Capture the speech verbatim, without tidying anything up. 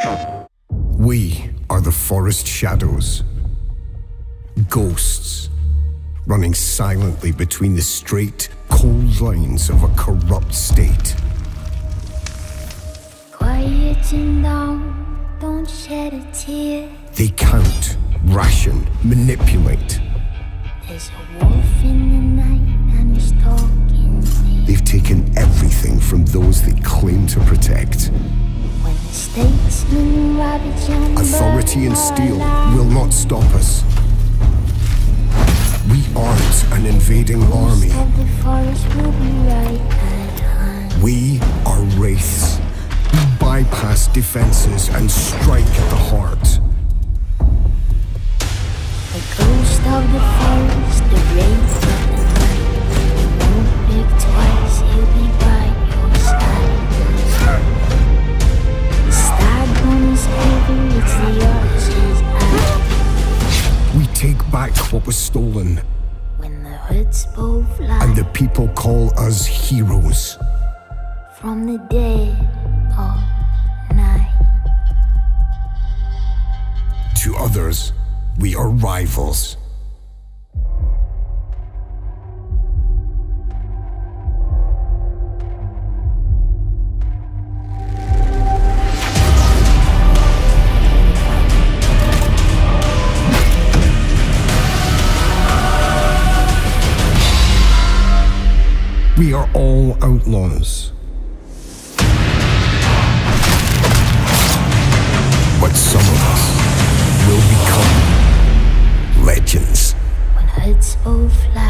We are the forest shadows, ghosts, running silently between the straight, cold lines of a corrupt state. Quieten down, don't shed a tear. They count, ration, manipulate. There's a wolf in the night and he's talking near. They've taken everything from those they claim to protect. When the statesmen ravage and Authority and steel will not stop us. We aren't an invading army. Of the forest will be right at hand. We are wraiths. We bypass defenses and strike at the heart. The ghost of the forest, the wraith of the night. Won't think twice, he'll be by your side. The stag on his heavy, it's the archer's eye. We take back what was stolen, When the hoods both fly and the people call us heroes. from the dead of night. To others, we are rivals. We are all outlaws. But some of us will become legends. When hoods both fly